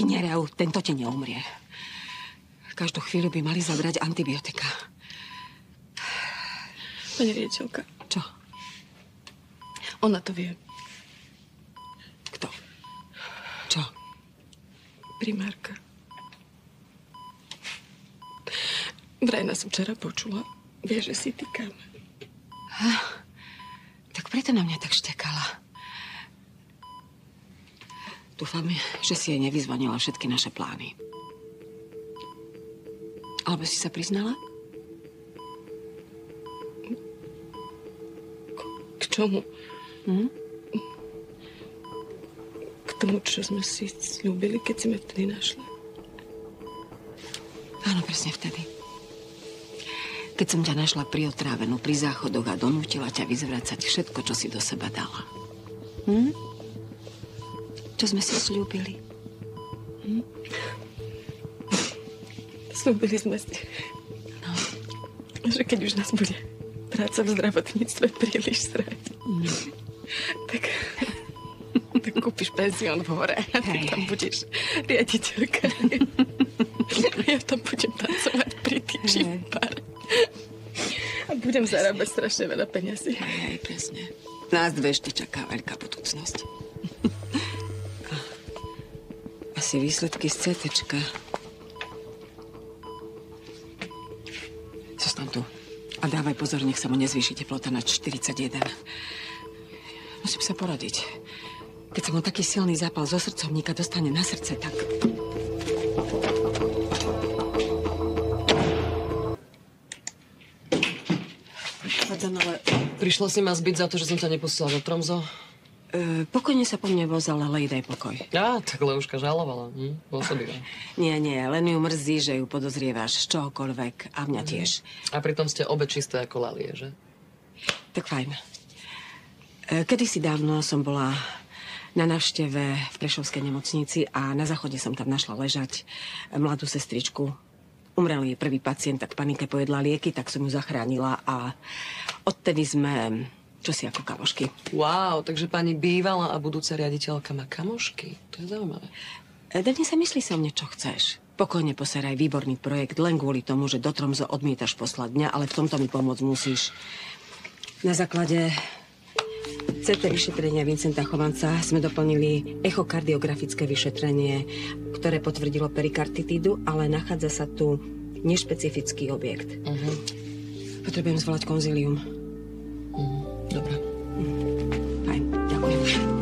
nereu, tento ti neumrie. Každú chvíľu by mali zabrať antibiotika. Pani riaditeľka. Čo? Ona to vie. Kto? Čo? Primárka. Vraj nás včera počula. Vie, že si týkam. Tak preto na mňa tak štekala. Dúfam, že si jej nevyzvonila všetky naše plány. Alebo si sa priznala? K čomu? K tomu, čo sme si slúbili, keď si ma vtedy našla. Áno, presne vtedy. Keď som ťa našla priotrávenú pri záchodoch a donútila ťa vyzvracať všetko, čo si do seba dala. Čo sme si slúbili? Slúbili sme si, že keď už nás bude práca v zdravotníctve príliš srať, tak kúpiš penzión v hore a ty tam budeš riaditeľka. A ja tam budem tancovať pri týči pár. A budem zarábať strašne veľa peňazí. Hej, presne. Nás dve ešte čaká veľká budúcnosť. Asi výsledky z CTčka. Zostaň tu. A dávaj pozor, nech sa mu nezvýši teplota na 41. Musím sa poradiť. Keď sa mu taký silný zápal zo srdcovníka dostane na srdce, tak... Pardon, ale prišla si ma zbiť za to, že som ťa nepustila do Tromso? Pokojne sa po mne vozal, ale jej daj pokoj. Á, tak Leuška žalovala. Pôsobila. Nie, len ju mrzí, že ju podozrievaš z čohokoľvek a mňa tiež. A pritom ste obe čisté ako lalie, že? Tak fajn. Kedysi dávno som bola na návšteve v Prešovskej nemocnici a na záchode som tam našla ležať mladú sestričku. Umrel jej prvý pacient, tak panike pojedla lieky, tak som ju zachránila a odtedy sme čosi ako kamošky. Wow, takže pani bývala a budúca riaditeľka má kamošky. To je zaujímavé. Dnes sa myslí sa mne, čo chceš. Pokojne poseraj výborný projekt len kvôli tomu, že do Tromso odmietaš poslať mňa, ale v tomto mi pomôcť musíš. Na základe CT vyšetrenia Vincenta Chovanca sme doplnili echokardiografické vyšetrenie, ktoré potvrdilo perikarditídu, ale nachádza sa tu nešpecifický objekt. Potrebujem zvolať konzílium. Dobre. Fajn, ďakujem.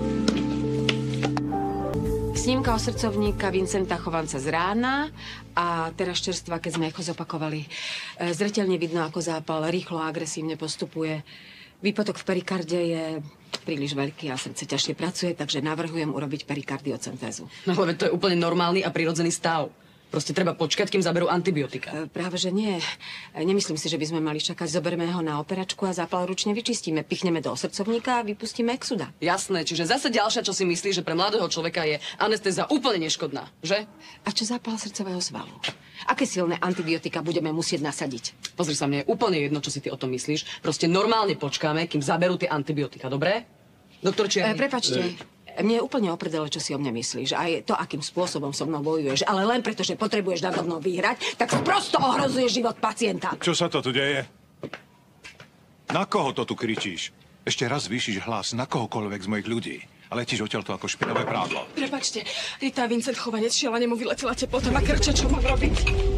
Snímka o srdcovníka Vincenta Chovanca z rána a teraz čerstva, keď sme echo zopakovali. Zreteľne vidno, ako zápal rýchlo a agresívne postupuje. Výpotok v perikarde je príliš veľký a srdce ťažšie pracuje, takže navrhujem urobiť perikardiocentézu. No ale to je úplne normálny a prirodzený stav. Proste treba počkať, kým zaberú antibiotika. Práve, že nie. Nemyslím si, že by sme mali čakať. Zoberme ho na operačku a zápal ručne vyčistíme. Pichneme do srdcovníka a vypustíme exuda. Jasné, čiže zase ďalšia, čo si myslí, že pre mladého človeka je anestéza úplne neškodná, že? A čo zápal srdcového svalu? Aké silné antibiotika budeme musieť nasadiť? Pozri sa, mne je úplne jedno, čo si ty o tom myslíš. Proste normálne počkáme, kým zaberú tie antibiotika, dobre? Doktor Čierny. Prepáčte. Mne je úplne oprdele, čo si o mne myslíš. Aj to, akým spôsobom so mnou bojuješ. Ale len preto, že potrebuješ nado mnou vyhrať, tak prosto ohrozuješ život pacienta. Čo sa to tu deje? Na koho to tu kričíš? Ešte raz zvýšiš hlas na kohokoľvek z mojich ľudí. A letíš odtiaľto ako špinavé prádlo. Prepáčte, Rita, Vincent Chovanec šiel a nemu vyletela teplota na krče, čo mám robiť?